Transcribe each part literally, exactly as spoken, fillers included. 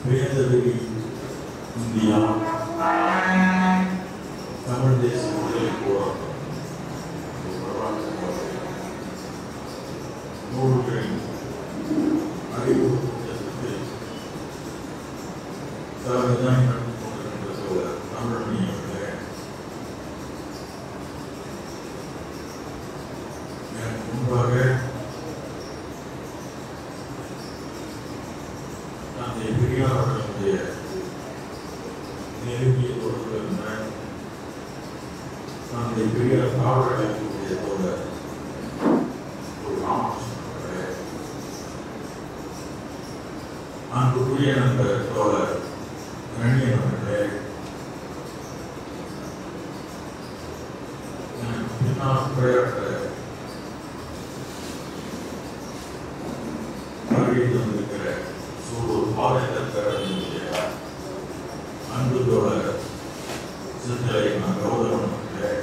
வேதவெளி India Tamil தேசிய விடுதலை போராட்டம் நூல்களின் அறிவுறுத்தலுக்கு தலைமைதான் நடந்து கொண்டிருக்கின்ற சோழர் தமிழ் அவர்களே, எனக்கு முன்பாக தந்தை பெரியார் அவர்களுடைய நெருங்கிய தொடர்பு இருந்த தந்தை பெரியார் காவலர்களுடைய தோழர் ஒரு ராமகிருஷ்ணன் அவர்களே, அன்புக்குரிய நண்பர் தோழர் ரணியன் அவர்களே, எனக்கு பின்னால் உரையாற்ற வருகை தந்திருக்கிற சூழல் பாவேந்தர் பேரவையினுடைய அன்பு தோழர் சித்தலை கௌதமன் அவர்களே,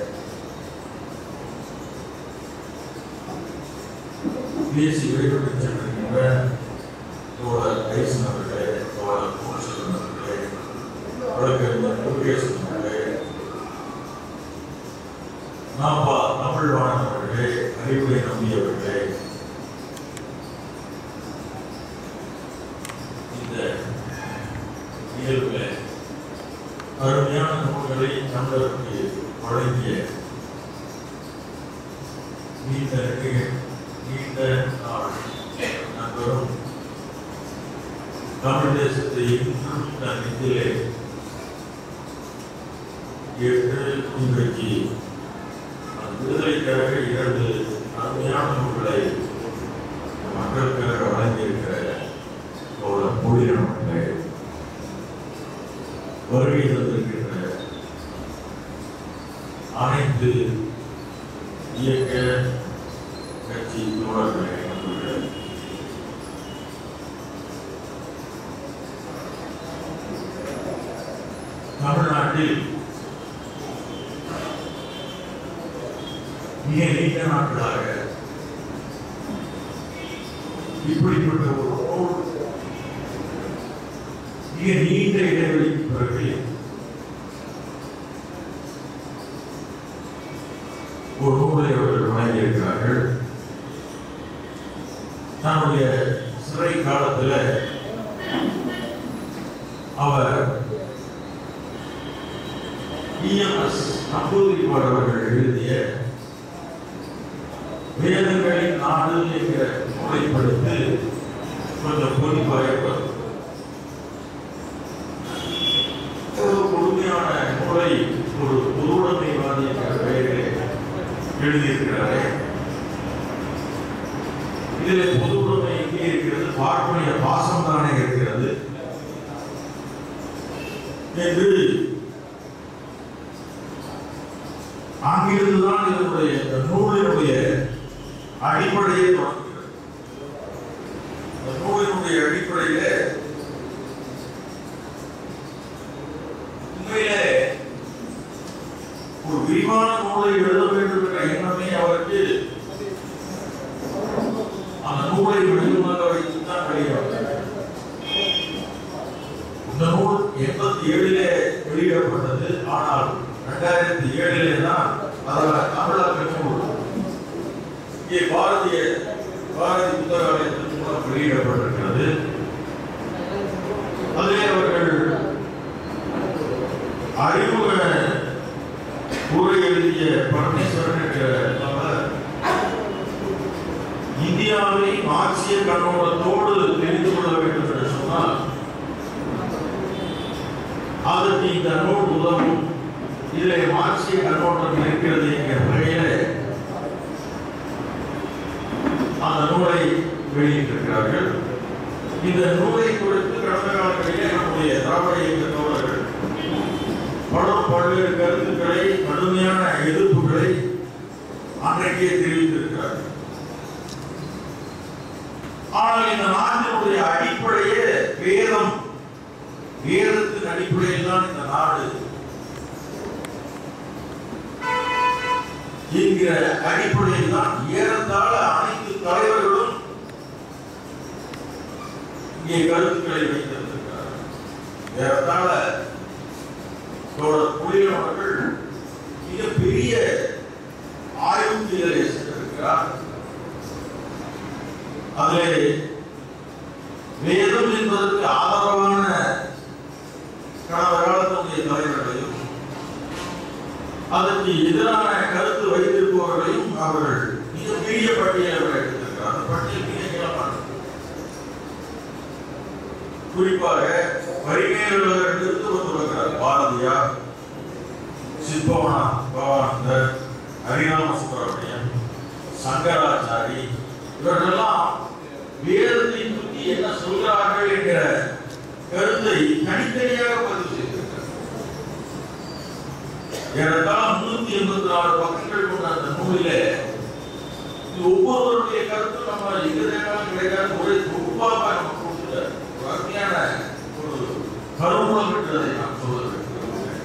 தேசிய விரைவுக்கு சென்றிருக்கின்ற தோழர் ஐசன் அவர்களே, தோழர் குணசேகரன் அவர்களே, வழக்கறிஞர் முருகேசன் அவர்களே, நாப்பா தமிழ்வாணன் அவர்களே, அறிவுரை நம்பியவர்களே, இந்த நிகழ்வுல அருமையான நூல்களை தமிழருக்கு வழங்கிய நீண்ட நீண்ட நாள் நண்பரும் தமிழ் தேசத்தை இன்றும் தன் நெஞ்சிலே ஏற்று இன்றைக்கு விடுதலை கழக இரண்டு அருமையான நூல்களை மக்களுக்காக வழங்கியிருக்கிற மொழியினவர்களே, வருகை தந்திருக்கின்ற அனைத்து இயக்க கட்சி தோழர்களே, நண்பர்களே, தமிழ்நாட்டில் மிக நீண்ட நாட்களாக இப்படிப்பட்ட ஒரு நூல் மிக நீண்ட இடைவெளிக்கு பிறகு ஒரு நூலை அவர்கள் வழங்கியிருக்கிறார்கள். தன்னுடைய சிறை காலத்தில் அவர் இஎம்எஸ் நம்பூதிரிப்பாடு அவர்கள் எழுதிய வேதங்களின் நாடு என்கிற நூலை படித்து கொஞ்சம் பொறிப்பாக முழுமையான நூலை ஒரு பொதுவுடைமைவாதி என்கிற பெயரிலே எழுதியிருக்கிறாரே. இதில் பொதுவுடைமை எங்கே இருக்கிறது, பார்ப்பனிய பாசம் தானே இருக்கிறது என்று அங்கிருந்துதான் இதனுடைய நூலினுடைய அடிப்படையை தொடங்குகிறது. இந்த நூலினுடைய அடிப்படையில உண்மையிலே ஒரு விரிவான நூலை எழுத வேண்டும் என்ற எண்ணமே அவருக்கு அந்த நூலை வெளியுமாக வைத்துத்தான் வெளியிடப்பட்டது. இந்த நூல் எண்பத்தி ஏழிலே வெளியிடப்பட்டது. ஆனால் இரண்டாயிரத்தி ஏழிலே தான் தமிழக நூல் இங்கே பாரதிய பாரதி புத்தகாலயத்தின் மூலம் வெளியிடப்பட்டிருக்கிறது. அதிலே அவர்கள் அறிமுக உரை எழுதிய பரமேஸ்வரன் என்ற அவர் இந்தியாவை மார்க்சிய கண்ணோட்டத்தோடு தெரிந்து கொள்ள வேண்டும் என்று சொன்னால் அதற்கு இந்த நூல் உதவும். இதில் மார்க்சிய கண்ணோட்டம் இருக்கிறது என்கிற வகையில் அந்த நூலை வெளியிட்டிருக்கிறார்கள். இந்த நூலை குறித்து கடந்த காலங்களிலே நம்முடைய திராவிட இயக்க தோழர்கள் பல பல்வேறு கருத்துக்களை, கடுமையான எதிர்ப்புகளை அன்றைக்கே தெரிவித்திருக்கிறார்கள். ஆனால் இந்த நாட்டினுடைய அடிப்படையே வேதம், வேதத்தின் அடிப்படையில் தான் இந்த நாடு என்கிற அடிப்படையில் தான் ஏறத்தாழ அனைத்து தலைவர்களும் இங்கே கருத்துக்களை வைத்திருக்கிறார்கள். ஏறத்தாழ புலிகள் அவர்கள் மிகப்பெரிய ஆய்வுகளை சென்றிருக்கிறார். அதிலே வேதம் என்பதற்கு ஆதரவான கடந்த காலத்தினுடைய தலைவர்களையும் அதற்கு எதிரான கருத்து வைத்திருப்பவர்களையும் அவர்கள் மிகப்பெரிய பட்டியலை எடுத்திருக்கிறார். அந்த பட்டியல் மிக நீளமானது. குறிப்பாக வரிமையாளர்கள் வந்துள்ளார். பாரதியார், சித்பவனா பவானந்தர், ஹரிராம சுப்பிரமணியன், சங்கராச்சாரி இவர்களெல்லாம் வேதத்தை பற்றி என்ன சொல்கிறார்கள் என்கிற கருத்தை தனித்தனியாக பதிவு செய்திருக்கிறார். ஏறத்தாழ முன்னூத்தி எண்பத்தி நாலு பக்கங்கள் கொண்ட அந்த நூலிலே ஒவ்வொருவருடைய கருத்தும் நம்ம எங்க தேர்தலும் கிடைக்காத ஒரே தொகுப்பாக நம்ம கொடுத்துட்டார். அருமையான ஒரு கருமூலம் என்றதை நான் சொல்ல வேண்டும்.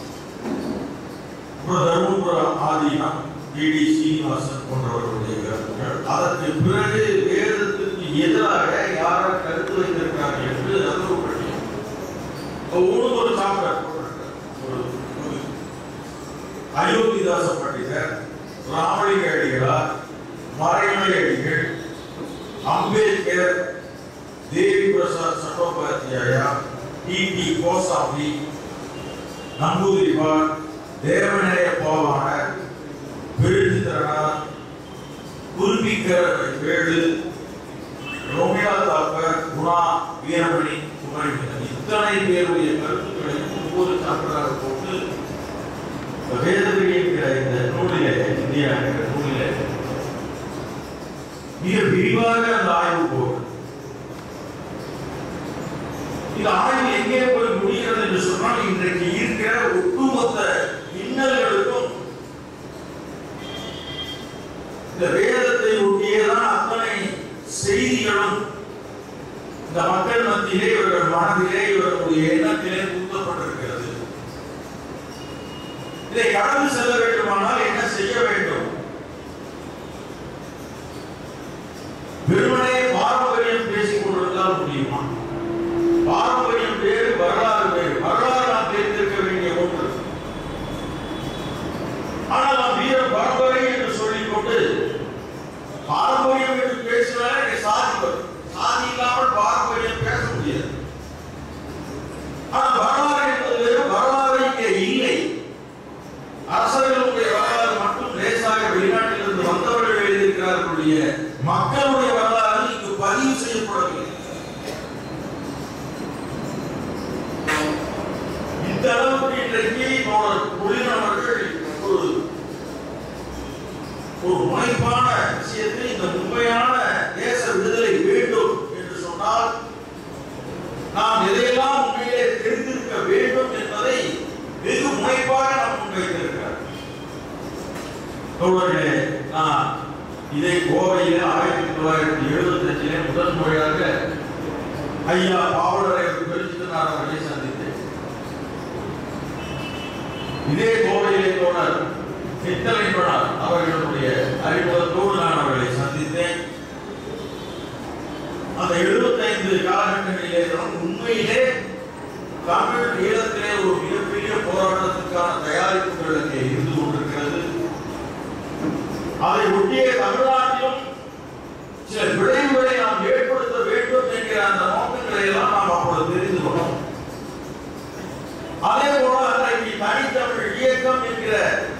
தருமபுர ஆதீனம் டி டி சீனிவாசன் போன்றவர்களுடைய கருத்துக்கள், அதற்கு பிறகு வேதத்திற்கு எதிராக யாரால் கருத்து வைத்திருக்கிறார்கள் என்று அது பட்டியல் ஒவ்வொரு ஒரு சாப்டர் அயோத்திதாச பண்டிதர், ராமலிங்க அடிகளார், மறைமலை அடிகள், அம்பேத்கர், தேவி பிரசாத் சட்டோபாத்தியாயா, டி டி கோசாமி, நம்பூதிரிபார், தேவநேய பாவாணர், பெருஞ்சித்திரனார், குருபிக்கர் வேடு, ரோமியா தாப்பர், குணா, வீரமணி, குமரிமணி இத்தனை பேருடைய கருத்துக்களையும் ஒவ்வொரு சாப்டராக போட்டு வேதவெளி என்கிற இந்த நூலிலே, இந்தியா என்கிற நூலிலே மிக விரிவாக அந்த ஆய்வு போகும். இந்த ஆய்வு எங்கே போய் முடிகிறது என்று சொன்னால், இன்றைக்கு இருக்கிற ஒட்டுமொத்த இன்னல்களுக்கும் இந்த வேதத்தை ஒட்டியேதான் அத்தனை செய்திகளும் இந்த மக்கள் மத்தியிலே, இவர்கள் மனதிலே, இவர்களுடைய எண்ணத்திலே புகுத்தப்பட்டிருக்கிறது. இதை கடந்து செல்ல வேண்டுமானால் என்ன செய்ய வேண்டும்? வெறுமனே பாரம்பரியம் பேசிக் கொண்டிருந்தால் முடியுமா? பாரம்பரியம் வேறு, வரலாறு வேறு. வரலாறு நாம் தெரிந்திருக்க வேண்டிய ஒன்று. ஆனால் நாம் வீர பரம்பரை என்று சொல்லிக் கொண்டு பாரம்பரியம் என்று பேசினாலே சாதி வரும். சாதி இல்லாமல் பாரம்பரியம் பேச முடியாது. ஆனால் வரலாறு என்பது வேறு. வரலாறு இங்கே இல்லை. அரசர்களுடைய வரலாறு மட்டும் லேசாக வெளிநாட்டிலிருந்து வந்தவர்கள் எழுதியிருக்கிறார்களுடைய மக்களுடைய வரலாறு இங்கு பதிவு செய்யப்படவில்லை. இந்த அளவுக்கு இன்றைக்கு புலினவர்கள் ஒரு ஒரு முனைப்பான விஷயத்தை, இந்த உண்மையான தேச விடுதலை வேண்டும் என்று சொன்னால் நாம் எதையெல்லாம் உண்மையிலே தெரிந்திருக்க வேண்டும் என்பதை வெகு முனைப்பாக நாம் முன்வைத்திருக்கிறார். தோழர்களே, நான் இதை கோவையில் ஆயிரத்தி தொள்ளாயிரத்தி எழுபத்தி அஞ்சிலே முதல் முறையாக ஐயா பாவலரை பெருஞ்சித்திரனார் அவர்களை சந்தித்தேன். இதே கோவையிலே தோழர் நித்தலைப்பனார் அவர்களுடைய அறிமுகத்தோடு நான் அவர்களை சந்தித்தேன். அந்த எழுபத்தி ஐந்து காலகட்டங்களிலே உண்மையிலே தமிழ் ஈழத்திலே ஒரு மிகப்பெரிய போராட்டத்திற்கான தயாரிப்புகள் அங்கே இருந்து கொண்டிருக்கிறது. அதை ஒட்டிய தமிழ்நாட்டிலும் சில விளைவுகளை நாம் ஏற்படுத்த வேண்டும் என்கிற அந்த நோக்கங்களை எல்லாம் நாம் அப்பொழுது தெரிந்து கொண்டோம். அதே போல அன்றைக்கு தனித்தமிழ் இயக்கம் என்கிற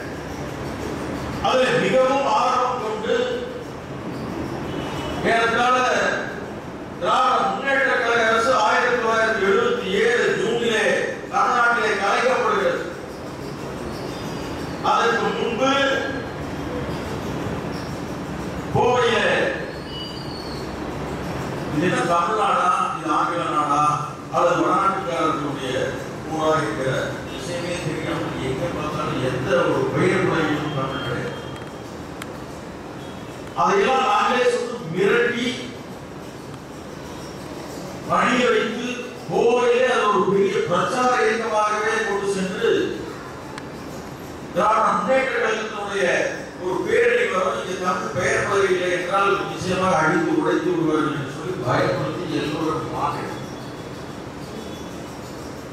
அதில் மிகவும் ஆர்வம் கொண்டு ஏறத்தாழ திராவிட முன்னேற்ற கழக அரசு ஆயிரத்தி தொள்ளாயிரத்தி எழுபத்தி ஏழு ஜூனிலே தமிழ்நாட்டிலே கலைக்கப்படுகிறது. அதற்கு முன்பு கோவையில இது என்ன தமிழ்நாடா, இது ஆங்கில நாடா அல்லது வடநாட்டுக்காரர்களுடைய ஊரா இருக்கிற விஷயமே தெரியாமல் எங்க பார்த்தாலும் எந்த ஒரு பெயர் முறையிலும் தமிழ் கிடையாது. அதையெல்லாம் நாங்களே சொல்லி மிரட்டி பணிய வைத்து கோவையிலே அது ஒரு பெரிய பிரச்சார இயக்கமாகவே கொண்டு சென்று திராவிட முன்னேற்ற கழகத்தினுடைய ஒரு பேரணி வரும், இங்கே தமிழ் பெயர் பதவியில்லை என்றால் நிச்சயமாக அடித்து உடைத்து விடுவார்கள் என்று சொல்லி பயப்படுத்தி எல்லோரும் மாற்ற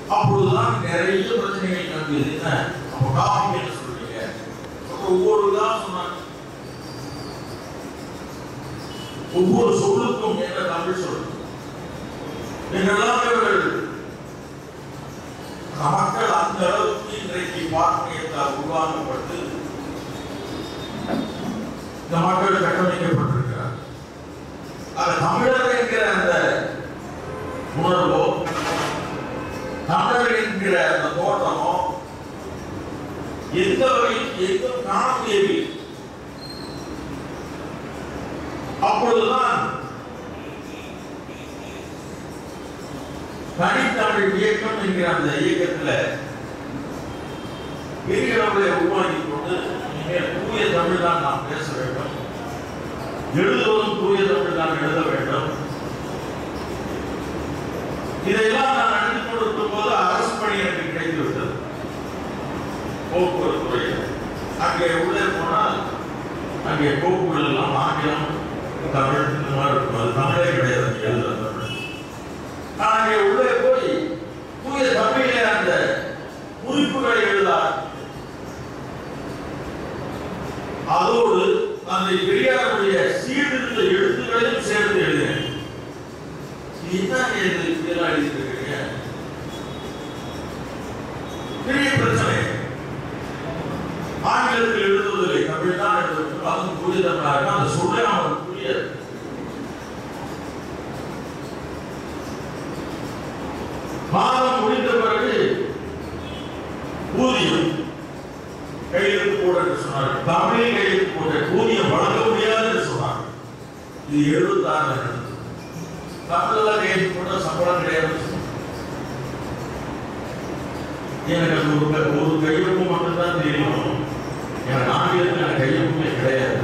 அப்பொழுதுதான் நிறைய பிரச்சனைகள் கண்டியது. என்ன அப்ப டாபிக் என்ன சொல்றீங்க? ஒவ்வொரு தான் சொன்னாங்க. ஒவ்வொரு சொல்லுக்கும் என்ன தமிழ் சொல்லு என்றெல்லாம் மக்கள் அந்த அளவுக்கு இன்றைக்கு பார்வையத்தால் உருவாக்கப்பட்டு இந்த மக்கள் கட்டமைக்கப்பட்டிருக்கிறார். அது தமிழர் என்கிற அந்த உணர்வோ தமிழர் என்கிற அந்த தோட்டமோ எந்த வகையில் எங்கும் காண முடியவில்லை. அப்பொழுதுதான் தனித்தமிழ் இயக்கம் என்கிற அந்த இயக்கத்தில் பெரிய அளவில் உருவாக்கி கொண்டு இனிமேல் தூய தமிழ் தான் நாம் பேச வேண்டும், எழுதுவதும் தூய தமிழ் தான் எழுத வேண்டும். இதையெல்லாம் நான் நடத்தி கொண்டிருக்கும் போது அரசு பணி எனக்கு கிடைத்துவிட்டது. போக்குவரத்து துறையில் அங்கே உள்ளே போனால் அங்கே போக்குவரத்து எல்லாம் ஆங்கிலம் தமிழ் இந்த மாதிரி இருக்கும். அது தமிழே கிடையாது, எழுத தமிழ். நான் அங்கே உள்ளே போய் தூய தமிழிலே அந்த குறிப்புகளை எழுதார். அதோடு அந்த பெரியாருடைய சீர்திருத்த எழுத்துக்களையும் சேர்த்து எழுதினேன். இதுதான் இதெல்லாம் எழுதிருக்கீங்க, பெரிய பிரச்சனை. ஆங்கிலத்தில் எழுதுவதில்லை, தமிழ் தான் எழுதுவது. அதுவும் தூய தமிழாக அந்த சொல்ல அவனுக்கு புரியாது. மாதம் முடிந்த பிறகு ஊதியம் கையெழுத்து போட என்று சொன்னார்கள். தமிழில் கையெழுத்து போட்ட ஊதியம் வழங்க முடியாது என்று சொன்னார்கள். இது எழுபத்தி ஆறு நடந்தது. தமிழெல்லாம் கையெழுத்து போட்ட சம்பளம் கிடையாது. எனக்கு ஒரு ஒரு கையெழுப்பு மட்டும்தான் தெரியும், எனக்கு ஆங்கிலத்தில் எனக்கு கையெழுப்புமே கிடையாது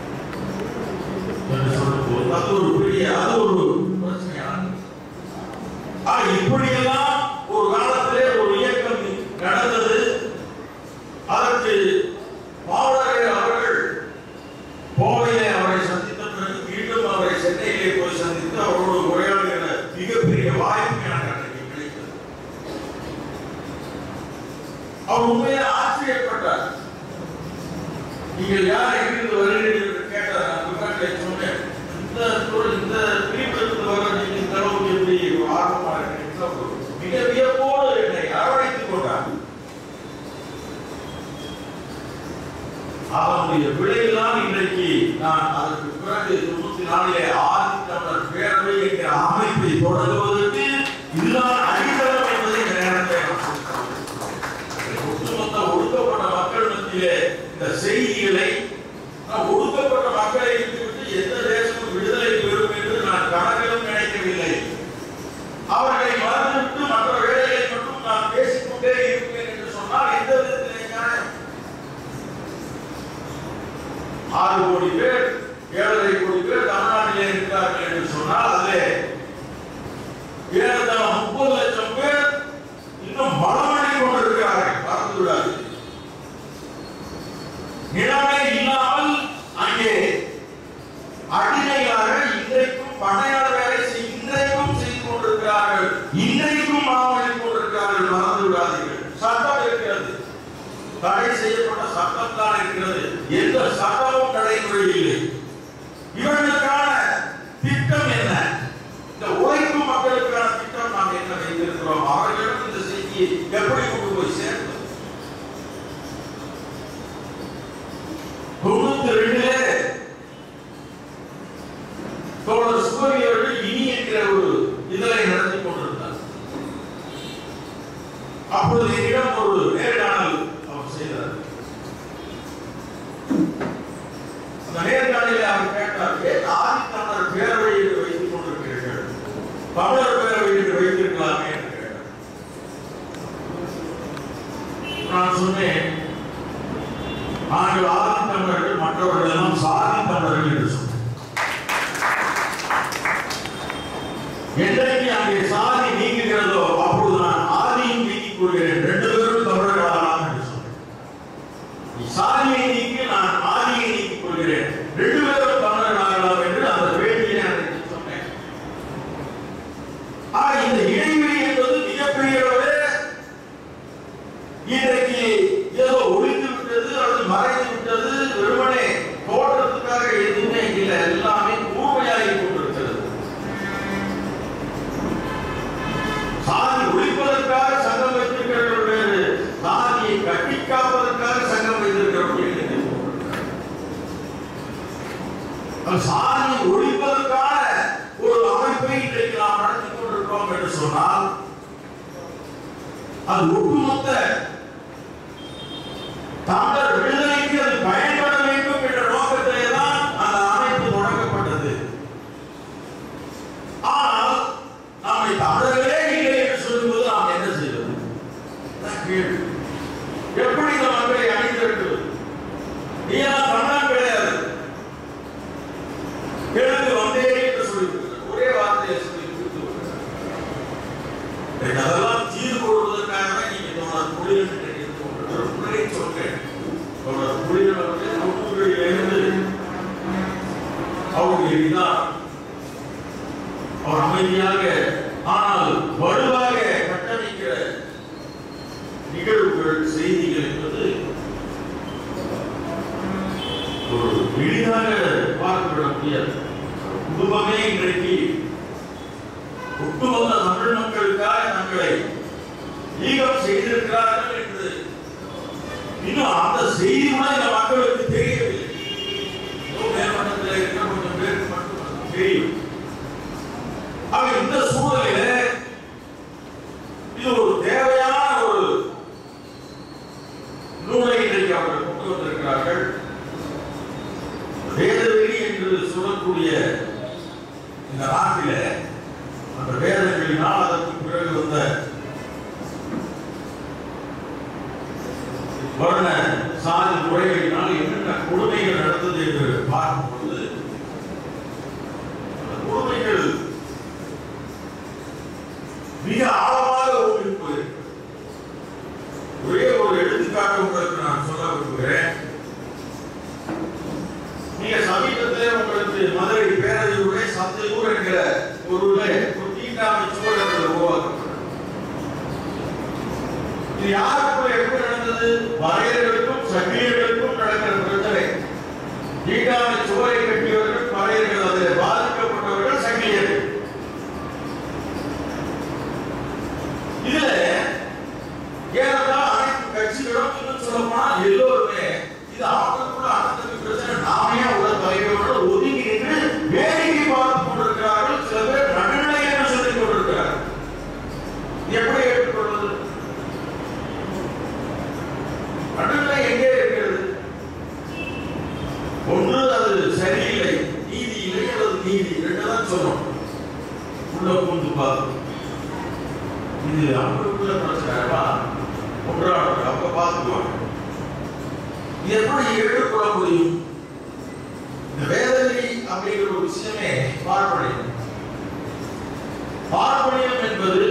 என்று சொல்லும் போது அது ஒரு பெரிய அது ஒரு பிரச்சனையான. இப்படியெல்லாம் ஒரு காலத்திலே ஒரு இயக்கம் நடந்தது. அதற்கு பாவலரே அவர்கள் கோவையிலே அவரை சந்தித்த பிறகு மீண்டும் அவரை சென்னையிலே போய் சந்தித்து அவரோடு உரையாடுகிற மிகப்பெரிய வாய்ப்பு எனக்கு அன்றைக்கு கிடைத்தது. அவர் உண்மையை ஆச்சரியப்பட்டார். நீங்கள் யார் எங்கிருந்து வருகிறீர்கள் என்று கேட்டார். நான் விவரங்களை சொன்னேன். இந்த இந்த பிரிவிலிருந்து வர நீங்கள் இந்த அளவுக்கு எப்படி ஆர்வமாக இருக்கிறீர்கள்? மிக வியப்போடு என்னை அரவணைத்துக் கொண்டார். அவனுடைய விளைவுதான் இன்றைக்கு நான் அதற்கு பிறகு தொண்ணூத்தி நாலிலே ஆதித்தமிழர் பேரவை என்கிற அமைப்பை தொடங்குவதற்கு இதுதான் அடித்தளம் என்பதை இந்த நேரத்தில் ஒட்டுமொத்த ஒடுக்கப்பட்ட மக்கள் மத்தியிலே இந்த செய்திகளை ஒடுக்கப்பட்ட மக்களை விட்டுவிட்டு எந்த தேசமும் விடுதலை பெறும் என்று நான் கணக்கிலும் நினைக்கவில்லை. அவர்களை மறந்துவிட்டு மற்ற வேலைகளை மட்டும் நான் பேசிக்கொண்டே இருப்பேன் என்று சொன்னால் எந்த விதத்திலே நியாயம்? ஆறு கோடி பேர் ஏழரை கோடி பேர் தமிழ்நாட்டிலே இருக்கிறார்கள் என்று சொன்னால் அதிலே ஏறத்தாழ முப்பது லட்சம் பேர் இன்னும் பலமடை கொண்டிருக்கிறார்கள். மறந்து விடாது. நிலைமை இல்லாமல் அங்கே அடிமையாக இன்றைக்கும் பணையாள வேலை இன்றைக்கும் செய்து கொண்டிருக்கிறார்கள், இன்றைக்கும் மாவழி கொண்டிருக்கிறார்கள். மறந்து விடாதீர்கள். சட்டம் இருக்கிறது, தடை செய்யப்பட்ட சட்டம் தான் இருக்கிறது. எந்த சட்டமும் நடைமுறையில் இல்லை. இவர்களுக்கான திட்டம் என்ன? இந்த உழைக்கும் மக்களுக்கான திட்டம் நாம் என்ன வைத்திருக்கிறோம்? அவர்களும் இந்த செய்தியை எப்படி கொண்டு போய் சேர்ந்தோம்? தொண்ணூத்தி ரெண்டிலே தோழர் சுபவி அவர்கள் இனி என்கிற ஒரு இதழை நடத்தி கொண்டிருந்தார். அப்பொழுது என்னிடம் ஒரு நேர்காணல் அவர் செய்தார். அந்த நேர்காணலில் அவர் கேட்டார், ஏன் ஆதித்தமிழர் பேரவை என்று வைத்துக் கொண்டிருக்கிறீர்கள், தமிழர் பேரவை என்று வைத்திருக்கலாமே என்று கேட்டார். நான் சொன்னேன், நாங்கள் ஆதித்தமிழர்கள், மற்றவர்கள் எல்லாம் சாதி தமிழர்கள் என்று சொன்னேன். என்றைக்கு அங்கே சாதி நீங்குகிறதோ அப்பொழுது நான் ஆதியும் நீக்கிக் கொள்கிறேன், ரெண்டு பேரும் தமிழர்களாகலாம் என்று சொன்னேன். சாதியை நீக்கி நான் ஆதியை நீக்கிக் கொள்கிறேன், ரெண்டு பேரும் தமிழர்களாகலாம் என்று அந்த பேட்டியை நான் சொன்னேன். ஆக இந்த இடைவெளி என்பது மிகப்பெரிய அளவில் சாதியை ஒழிப்பதற்கான ஒரு அமைப்பை இன்றைக்கு நாம் நடத்தி கொண்டிருக்கிறோம் என்று சொன்னால் அது ஒட்டுமொத்த தமிழர் விடுதலைக்கு அது பயன்பட வேண்டும் என்ற நோக்கத்திலே தான் அந்த அமைப்பு தொடங்கப்பட்டது. ஆனால் நம்மை தமிழர்களே இல்லை என்று சொல்லும்போது நாம் என்ன செய்வது? எப்படி இந்த மக்களை அணிந்திருக்கிறது? தமிழன் கிடையாது, கிழக்கு வந்தேன் என்று சொல்லிவிட்டார். ஒரே வார்த்தையை சொல்லி அதெல்லாம் தீர்வு கொள்வதற்காக நீங்க தொடர் புலிகள் புலியை சொல்றேன். தொடர் புலிகள் வந்து நூற்றுகளில் இருந்து அவருடைய இதான் அவர் அமைதியாக ஆனால் வலுவாக கட்டமைக்கிற நிகழ்வுகள் செய்திகள் என்பது ஒரு எளிதாக பார்க்கப்பட முடியாது. குடும்பமே இன்றைக்கு ஒட்டுமொத்த தமிழ் மக்களுக்காக தங்களை ஈகம் செய்திருக்கிறார்கள் என்று இன்னும் அந்த செய்தி கூட இந்த மக்களுக்கு தெரியவில்லை. மேல்மட்டத்தில் இருக்கிற கொஞ்சம் பேருக்கு மட்டும் தெரியும். ஆக இந்த சூழலில் இது ஒரு தேவையான ஒரு நூலை இன்றைக்கு அவர்கள் கொண்டு வந்திருக்கிறார்கள். வேதவெளி என்று சொல்லக்கூடிய இந்த நாட்டில அந்த வேதவெளியினால் அதற்கு பிறகு வந்த வர்ண சாதி முறைகளினால் என்னென்ன கொடுமைகள் நடந்தது என்று பார்க்கும்போது கொடுமைகள் மிக ஆழமாக ஊன்றி போயிருக்கிறது. ஒரே ஒரு எடுத்துக்காட்டு உங்களுக்கு நான் சொல்ல விரும்புகிறேன். நீங்க சமீபத்தில் உங்களுக்கு மதுரை பேரறிவுரை சந்தையூர் என்கிற ஒரு ஒரு தீண்டாமை சூழல் உருவாக்கப்பட்டது. இது யாருக்கும் எப்படி நடந்தது? வரையர்களுக்கும் சங்கிலியர்களுக்கும் நடக்கிற பிரச்சனை. தீண்டாமை சுவரை கட்டியவர்கள் வரையர்கள், அதில் பாதிக்கப்பட்டவர்கள் சங்கிலியர்கள். இதுல ஏனென்றால் அனைத்து கட்சிகளும் இன்னும் சொல்லப்போனால் எல்லோருமே இது அவர்களுக்குள்ள அனைத்து பிரச்சனை நாமே உள்ள தலைவர்கள் ஒதுங்கி நின்று வேடிக்கை பார்த்துக் கொண்டிருக்கிறார்கள். சில பேர் நடுநிலை என்று சொல்லிக் கொண்டிருக்கிறார்கள். எப்படி ஏற்றுக்கொள்வது? நடுநிலை எங்கே இருக்கிறது? ஒன்று அது சரியில்லை, நீதி இல்லை, அல்லது நீதி ரெண்டுதான் சொல்லணும். உள்ள பூந்து பார்த்து இது அவங்களுக்குள்ள பிரச்சனைவா ஒன்றாக அப்ப பார்த்துக்குவாங்க. இது எப்படி ஏற்றுக்கொள்ள முடியும்? இந்த வேதவெளி அப்படிங்கிற ஒரு விஷயமே பார்ப்பனியம். பார்ப்பனியம் என்பது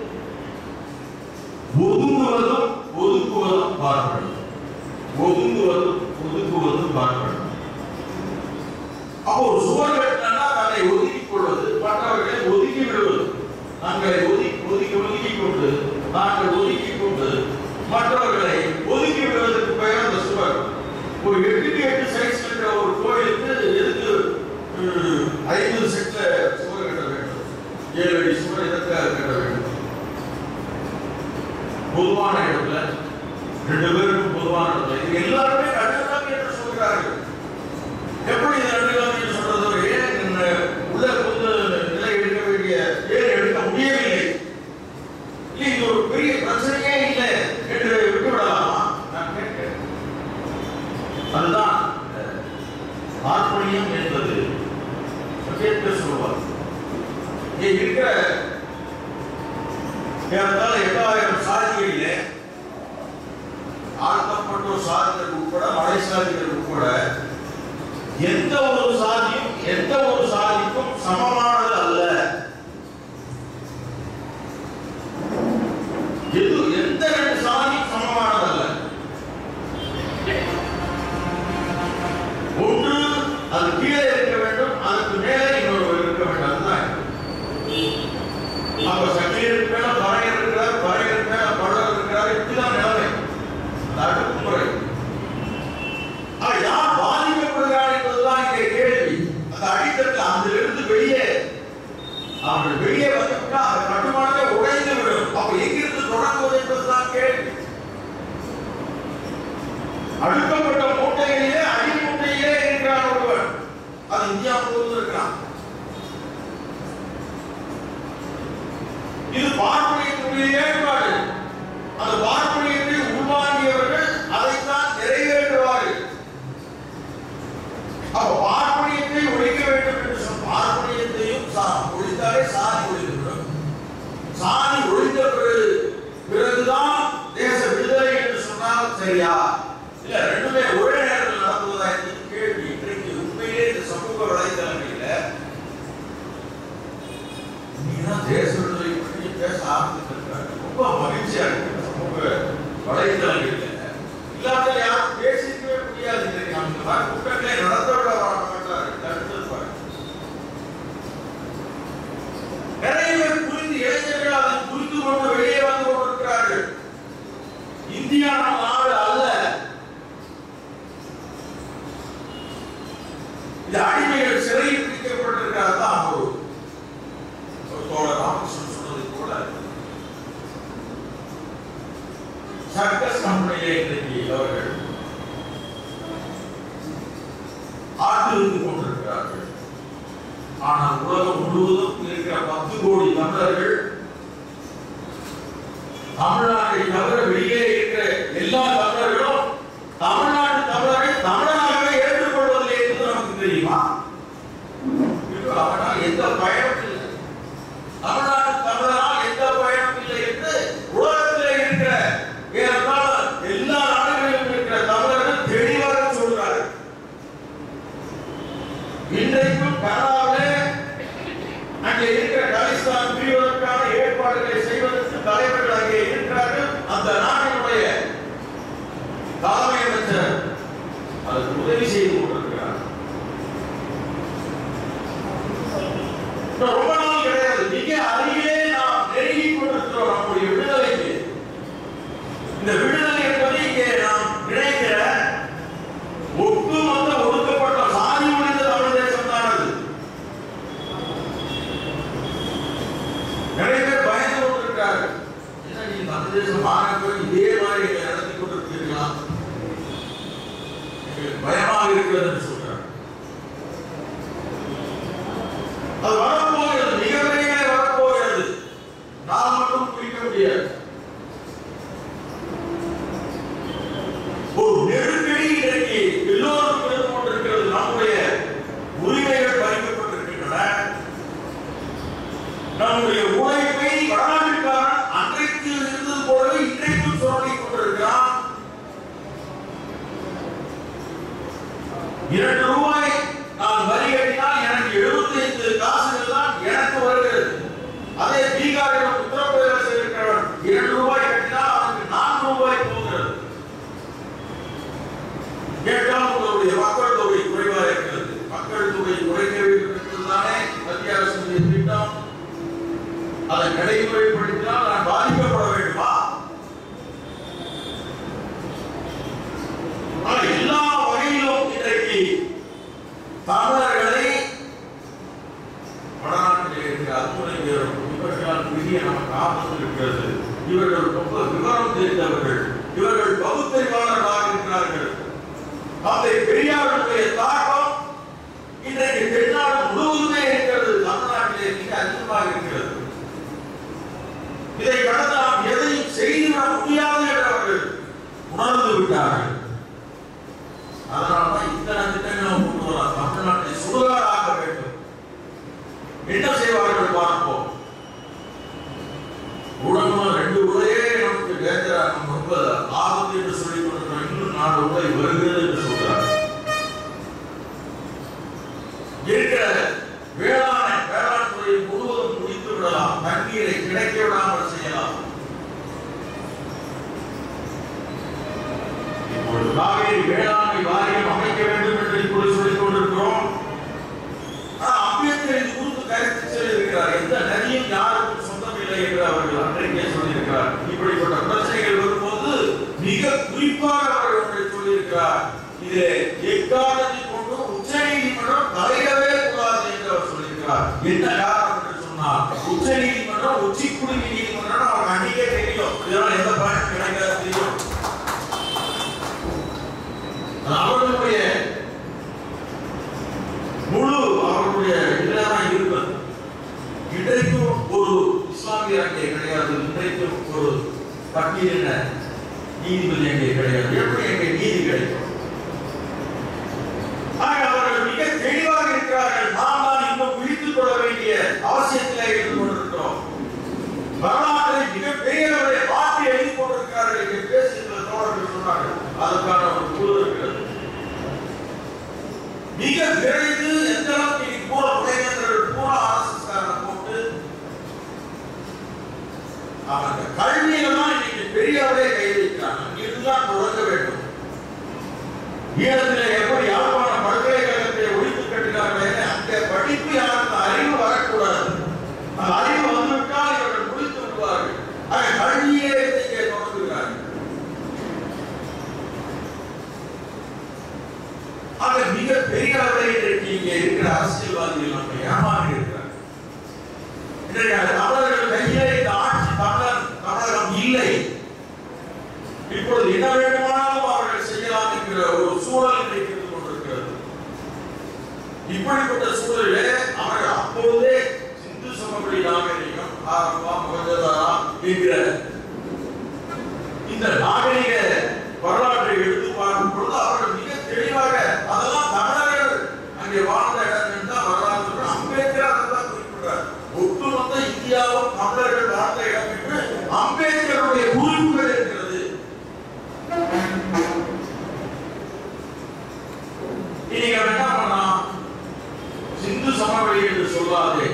ஒதுங்குவதும் ஒதுக்குவதும் பார்ப்பனியம். ஒதுங்குவதும் ஒதுக்குவதும் பார்ப்பனியம். அப்போ ஒரு சுவர் கட்டினா தன்னை ஒதுக்கிக் கொள்வது, மற்றவர்களை ஒதுக்கி விடுவது. நாங்களை ஒதுக்கி ஒதுக்கி ஒதுக்கி கொண்டு நாங்கள் ஒதுக்கி கொண்டு மற்றவர்களை ஒதுக்கி விடுவதற்கு பெயர் அந்த சுவர். ஒரு எட்டுக்கு எட்டு சைஸ் இருக்கிற ஒரு கோயிலுக்கு எதுக்கு ஐம்பது செட்ல சுவர் கட்ட வேண்டும்? ஏழு அடி சுவர் எதற்காக கட்ட வேண்டும்? பொதுவான இடத்துல ரெண்டு பேருக்கும் பொதுவான இடத்துல இது எல்லாருமே கட்டலாம் என்று சொல்கிறார்கள். எப்படி கட்டலாம் என்று சொல்றது? ஏன் உள்ள புது நிலை எடுக்க வேண்டிய ஏன் எடுக்க முடியவில்லை? இது ஒரு பெரிய பிரச்சனையே இல்லை என்று விட்டுவிடலாமா? நான் கேட்கிறேன். அதுதான் பார்ப்பனியம் என்பது. அம்பேத்கர் சொல்வார், இங்கே இருக்கிற ஏறத்தாழ எட்டாயிரம் சாதிகளிலே ஆழ்த்தப்பட்டோர் சாதிகள் உட்பட மலை சாதிகள் உட்பட எந்த ஒரு சாதியும் எந்த ஒரு சாதிக்கும் சமமானது அல்ல. எது எந்த ரெண்டு சாதியும் சமமானது அல்ல. ஒன்று அது கீழே இருக்க வேண்டும், அதுக்கு மேலே இன்னொரு இருக்க வேண்டும். அதுதான் அப்ப சங்கிலியருக்கு மேல பறையர் இருக்கிறார், பறையருக்கு மேல படர் இருக்கிறார். இப்படிதான் நிலைமை. அடுக்குமுறை. யார் பாதிக்கப்படுகிறார் என்பதுதான் இங்கே கேள்வி. அந்த அடித்தட்டில் அதிலிருந்து வெளியே அவர்கள் வெளியே வந்துவிட்டால் அந்த கட்டுமானத்தை உடைந்து விடும். அப்ப எங்கிருந்து தொடங்குவது என்பதுதான் கேள்வி. அடுக்கப்பட்ட மூட்டையிலே அடி மூட்டையிலே இருக்கிறார் ஒருவர். அது இந்தியா அப்ப பார்ப்பனியத்தை ஒழிக்க வேண்டும் என்று சொன்ன பார்ப்பனியத்தையும் ஒழித்தாலே சாதி ஒழிந்துவிடும். சாதி ஒழிந்த பிறகு பிறகுதான் தேச விடுதலை என்று சொன்னால் சரியா? இல்ல ரெண்டுமே ஒரே நேரத்தில் நடத்துவதா என்று கேள்வி இன்றைக்கு உண்மையிலே இந்த சமூக வலைதளங்களில் நீதான் தேச விடுதலை பற்றி பேச ஆரம்பித்திருக்கிறாங்க. ரொம்ப மகிழ்ச்சியா இருக்கு. சமூக வலைதளங்களில் இல்லாத யாரும் பேசிக்கவே முடியாது. இன்றைக்கு அந்த மாதிரி கூட்டங்களை நடத்த விட மாட்டார்கள், தடுத்திருப்பார்கள். நிறைய பேர் புரிந்து இளைஞர்கள் அதை புரிந்து கொண்டு வெளியே வந்து கொண்டிருக்கிறார்கள். இந்தியா நம் நாடு அல்ல. இந்த அடிமைகள் சிறையில் பிடிக்கப்பட்டிருக்கிறார் தான் ஒரு தோழர் ராமகிருஷ்ணன் சொன்னதை போல சர்க்கஸ் கம்பெனியிலே இன்றைக்கு அவர்கள் ஆட்டிருந்து கொண்டிருக்கிறார்கள். ஆனால் உலகம் முழுவதும் இருக்கிற பத்து கோடி தமிழர்கள் தமிழ்நாட்டை தவிர வெளியே இருக்கிற எல்லா தமிழர்களும் தமிழ்நாட்டு தமிழரை தமிழனாகவே ஏற்றுக்கொள்வதில்லை என்று நமக்கு தெரியுமா? அவனால் எந்த பயனும் இல்லை, தமிழ்நாட்டு தமிழனால் எந்த பயனும் இல்லை என்று உலகத்திலே இருக்கிற ஏறத்தாழ எல்லா நாடுகளிலும் இருக்கிற தமிழர்கள் தெளிவாக சொல்கிறார்கள். இன்றைக்கும் கனடாவிலே அங்கே இருக்கிற காலிஸ்தான் பிரிவதற்கான ஏற்பாடுகளை செய்வதற்கு தலைவர்கள் அங்கே இருக்கிறார்கள். அந்த நாட்டினுடைய தலைமை அமைச்சர் அதற்கு உதவி செய்து கொண்டிருக்கிறார். ரொம்ப நாள் கிடையாது, மிக அருகிலே நாம் நெருங்கி கொண்டிருக்கிறோம் நம்முடைய விடுதலைக்கு. இந்த விடுதலை என்பது இங்கே நாம் நினைக்கிற ஒட்டுமொத்த ஒடுக்கப்பட்ட சாதி ஒழிந்த தமிழ் தேசம் தான் அது. நிறைய பேர் பயந்து கொண்டிருக்கிறார்கள். என்ன நீ தமிழ் தேசம் மாறப்போய் இதே மாதிரி நடத்தி கொண்டிருக்கிறீர்களா, பயமாக இருக்கிறது என்று சொல்றாங்க. அது வரப்போகிறது, மிக விரைவில் வரப்போகிறது. நாம் மட்டும் குறிக்க முடியாது. ஒரு நெருக்கடி இன்றைக்கு எல்லோருக்கும் இருந்து கொண்டிருக்கிறது. நம்முடைய உரிமைகள் பறிக்கப்பட்டிருக்கின்றன. நம்முடைய உழைப்பை வடநாட்டுக்காரன் அன்றைக்கு இருந்தது போலவே இன்றைக்கும் சொல்லிக் கொண்டிருக்கிறான். இரண்டு ரூபாய் நான் வரி கட்டினால் எனக்கு எழுபத்தி ஐந்து காசுகள் தான் எனக்கு வருகிறது. அதே பீகாரில் உத்தரப்பிரதேசத்தில் இருக்கிறவன் இரண்டு ரூபாய் கட்டினால் அவனுக்கு நான்கு ரூபாய் போகிறது. கேட்டால் உங்களுடைய மக்கள் தொகை குறைவாக இருக்கிறது. மக்கள் தொகை குறைக்க வேண்டும் என்பதுதானே மத்திய அரசுடைய திட்டம். அதை நடைமுறைப்படுத்தினால் நான் பாதிக்கப்பட வேண்டுமா? எல்லா வகையிலும் இன்றைக்கு தமிழர்களை வடநாட்டில் இருக்கிற அத்துணை பேரும் இவர்களால் பெரிய நமக்கு ஆபத்து இருக்கிறது. இவர்கள் ரொம்ப விவரம் தெரிந்தவர்கள், இவர்கள் பகுத்தறிவாளர்களாக இருக்கிறார்கள். தந்தை பெரியாருடைய தாக்கம் இன்றைக்கு தென்னாடு முழுவதுமே இருக்கிறது. தமிழ்நாட்டிலே மிக அதிகமாக இருக்கிறது. இதை கடந்து நாம் எதையும் செய்துவிட முடியாது என்று அவர்கள் உணர்ந்து விட்டார்கள். அதனால்தான் இத்தனை திட்டங்களை கொண்டு வர தமிழ்நாட்டை சுடுகாடாக வேண்டும். என்ன செய்வார்கள் பார்ப்போம். ஊடகம் ரெண்டு உரையே நமக்கு டேஞ்சரா நம்ம ரொம்ப ஆபத்து என்று சொல்லிக் கொண்டிருக்கிறோம். இன்னும் நாலு உரை வருகிறது என்று சொல்றாங்க. இருக்கிற வேளாண் வேளாண் துறையை முழுவதும் முடித்து விடலாம். தண்ணீரை கிடைக்க விடாமல் செய்யலாம். இப்பொழுது காவேரி வேளாண்மை வாரியம் அமைக்க வேண்டும் என்று இப்பொழுது சொல்லிக் கொண்டிருக்கிறோம். ஆனால் அம்பேத்கர் இது குறித்து கருத்து சொல்லியிருக்கிறார். எந்த நதியும் யாருக்கும் சொந்தம் இல்லை என்று அவர்கள் அன்றைக்கே சொல்லியிருக்கிறார். இப்படிப்பட்ட பிரச்சனைகள் வரும்போது மிக குறிப்பாக அவர்கள் ஒன்றை சொல்லியிருக்கிறார். இதிலே எக்காரணத்தை கொண்டு உச்ச நீதிமன்றம் தலையிடவே கூடாது என்று அவர் சொல்லியிருக்கிறார். என்ன காரணம் என்று சொன்னால் உச்ச நீதிமன்றம் உச்சி குடிமை நீதிமன்றம் அவருக்கு அன்றைக்கே தெரியும். இதனால் எந்த பயனும் கிடைக்காது தெரியும். அவர்களுடைய முழு அவர்களுடைய இதெல்லாம் இருப்பது. இன்றைக்கும் ஒரு இஸ்லாமியர் அங்கே கிடையாது. இன்றைக்கும் ஒரு பட்டியலின நீதிபதி அங்கே கிடையாது. எப்படி அங்கே நீதி கிடைக்கும்? அவர்கள் வரலாற்றை மிகப்பெரியவரை மாற்றி எழுதி கொண்டிருக்கிறார்கள் என்று பேசுகிற தோழர்கள் சொன்னார்கள். அதற்கான ஒரு குழு இருக்கிறது. மிக விரைந்து எந்த அளவுக்கு கூட உடையவர்கள் கூட ஆர்எஸ்எஸ் காரனை போட்டு அவங்க கல்வியெல்லாம் இன்னைக்கு பெரியவரே கை வைக்கிறாங்க. இதுதான் தொடங்க வேண்டும். ஈழத்தில் எப்படி யாழ்ப்பாண பல்கலைக்கழகத்தை ஒழித்து கட்டினார்களே அங்கே படிப்பு யாருக்கு அறிவு வரக்கூடாது. அந்த அறிவு வந்துவிட்டால் இவர்கள் முடித்து விடுவார்கள். ஆக கல்வியே இங்கே தொடங்குகிறார்கள். ஆக மிக பெரிய அளவில் இன்றைக்கு இங்கே இருக்கிற அரசியல்வாதிகள் நம்ம ஏமாறி இருக்கிறார். இன்றைக்கு தமிழர்கள் கையிலே இந்த ஆட்சி தமிழர் தமிழகம் இல்லை. இப்பொழுது என்ன வேண்டுமானாலும் அவர்கள் செய்யலாம் என்கிற ஒரு சூழல் இன்றைக்கு இருந்து கொண்டிருக்கிறது. இப்படிப்பட்ட சூழலிலே அவர்கள் அப்பொழுதே சிந்து சமவெளி நாகரிகம் ஆரம்பா மகஜதாரா என்கிற இந்த நாகரிக வரலாற்றை எடுத்து பார்க்கும் பொழுது அவர்கள் மிக தெளிவாக அதெல்லாம் தமிழர்கள் அங்கே வாழ்ந்த இடம் தான் வரலாற்று அம்பேத்கர் அதைத்தான் குறிப்பிடுறார். ஒட்டுமொத்த இந்தியாவும் தமிழர்கள் வாழ்ந்த இடம் என்று அம்பேத்கருடைய குறிப்புகள் இருக்கிறது. நீங்க என்ன பண்ணலாம்? சிந்து சமவெளி என்று சொல்லாதே,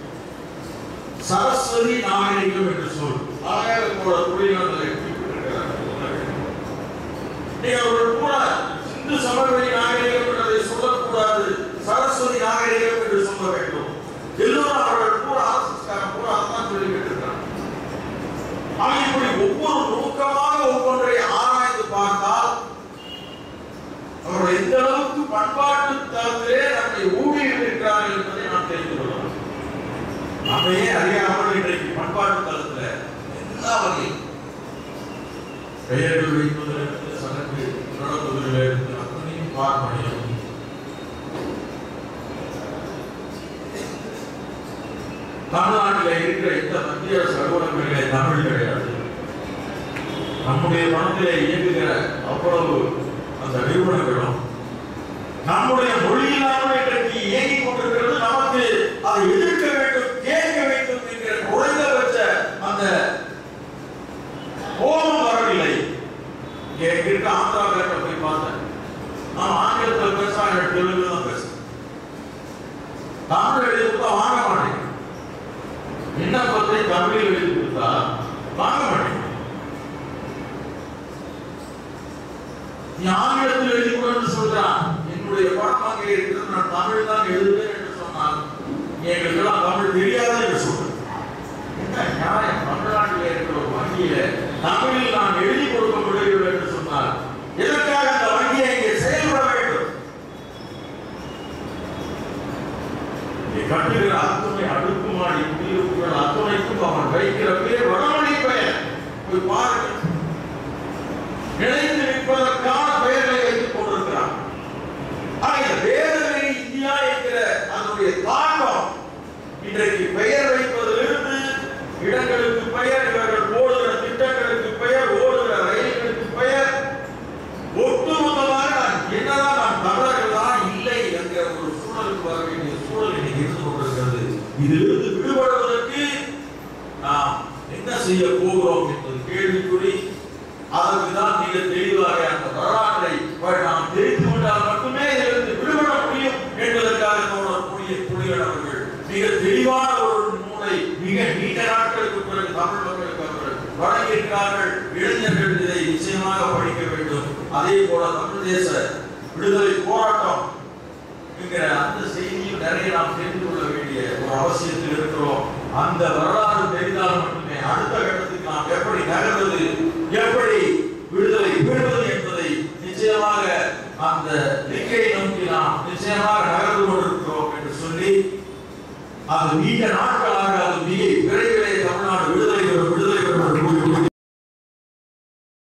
சரஸ்வதி நாகரிகம் என்று சொல். ஆகையால் கூட புரியுங்களை குறிப்பிட்டிருக்கிறார். நீங்க ஒரு கூட சிந்து சமவெளி நாகரிகம் என்றதை சொல்லக்கூடாது, சரஸ்வதி நாகரிகம் என்று சொல்ல வேண்டும். எல்லோரும் அவர்கள் கூட ஆர்எஸ்எஸ் கூட அதான் சொல்லிக்கிட்டு இருக்காங்க. ஆனால் இப்படி ஒவ்வொரு நுணுக்கமாக ஒவ்வொன்றை ஆராய்ந்து பார்த்தால் அவர்கள் எந்த அளவுக்கு பண்பாட்டு தளத்திலே நம்மை ஊழியிருக்கிறார்கள் என்பதை நாம் தெரிந்து கொள்ளலாம். நம்மையே அறியாமல் இன்றைக்கு பண்பாட்டு தளத்தில் எல்லா வகையும் பெயர்கள் வைப்பதிலிருந்து சடங்கு நடப்பதிலிருந்து அத்தனையும் பார்ப்பனையும் தமிழ்நாட்டில் இருக்கிற இந்த மத்திய அரசு அலுவலகங்களிலே தமிழ் கிடையாது. நம்முடைய பணத்திலே இயங்குகிற அவ்வளவு அந்த நிறுவனங்களும் நம்முடைய மொழியிலாமல் இன்றைக்கு இயங்கிக் கொண்டிருக்கிறது. நமக்கு அதை எதிர்க்க வேண்டும், கேட்க வேண்டும் என்கிற குறைந்தபட்ச அந்த கோபம் வரவில்லை. இங்கே இருக்க ஆந்திராவில் போய் பார்த்தேன். நாம் ஆங்கிலத்தில் பேசுறாங்க, தெலுங்கு தான் பேசுறேன். தமிழ் எழுதி கொடுத்தா வாங்க மாட்டேங்க. விண்ணப்பத்தை தமிழில் எழுதி கொடுத்தா வாங்க மாட்டேங்க. நீ ஆங்கிலத்தில் எழுதி கொண்டு சொல்றான், என்னுடைய படம் அங்கே இருக்கிறது, நான் தமிழ் தான் எழுதுவேன் என்று சொன்னால் எங்களுக்கெல்லாம் தமிழ் தெரியாது என்று சொல்றேன். என்ன நியாயம்? தமிழ்நாட்டில் இருக்கிற ஒரு வங்கியில தமிழில் நான் எழுதி கொடுக்க முடியவில்லை என்று சொன்னால் எதற்காக அந்த வங்கியை இங்கே செயல்பட வேண்டும்? கட்டுகிற அத்துணை அடுக்குமாடி குடியிருப்புகள் அத்துணைக்கும் அவன் வைக்கிற பேர் வடமொழி பெயர். போய் பாருங்கள். நிலைத்து நிற்பதற்கான பெயர்களை வைத்துக் கொண்டிருக்கிறான். வேதனை இந்தியா என்கிற அதனுடைய தாக்கம் இன்றைக்கு பெயர் வைப்பதிலிருந்து இடங்களுக்கு பெயர், இவர்கள் போடுகிற திட்டங்களுக்கு பெயர், ஓடுகிற ரயில்களுக்கு பெயர், ஒட்டுமொத்தமாக என்னதான் நான் தமிழர்கள் தான் இல்லை என்கிற ஒரு சூழலுக்கு வர வேண்டிய சூழல் இன்னைக்கு இருந்து கொண்டிருக்கிறது. இதிலிருந்து விடுபடுவதற்கு நாம் என்ன செய்ய போகிறோம் என்பது கேள்விக்குறி. அதற்குதான் மிக தெளிவாக அந்த வரலாற்றை நாம் தெரிந்து கொண்டால் மட்டுமே இதிலிருந்து விடுபட முடியும் என்பதற்காக புலிகளவர்கள் மிக தெளிவான ஒரு நூலை மிக நீண்ட நாட்களுக்கு பிறகு தமிழ் மக்களுக்கு அவர்கள் வழங்கியிருக்கிறார்கள். இளைஞர்கள் இதை நிச்சயமாக படிக்க வேண்டும். அதே போல தமிழ் தேச விடுதலை போராட்டம் என்கிற அந்த செய்தியும் நிறைய நாம் தெரிந்து கொள்ள வேண்டிய ஒரு அவசியத்தில் இருக்கிறோம். அந்த வரலாறு தெரிந்தால் மட்டுமே அடுத்த கட்டத்துக்கு நாம் எப்படி நகர்வது, எப்படி விடுதலை பெறுவது என்பதை நிச்சயமாக அந்த இலக்கை நோக்கி நாம் நிச்சயமாக நகர்ந்து கொண்டிருக்கிறோம் என்று சொல்லி அது நீண்ட நாட்களாக அது மிக விரைவில்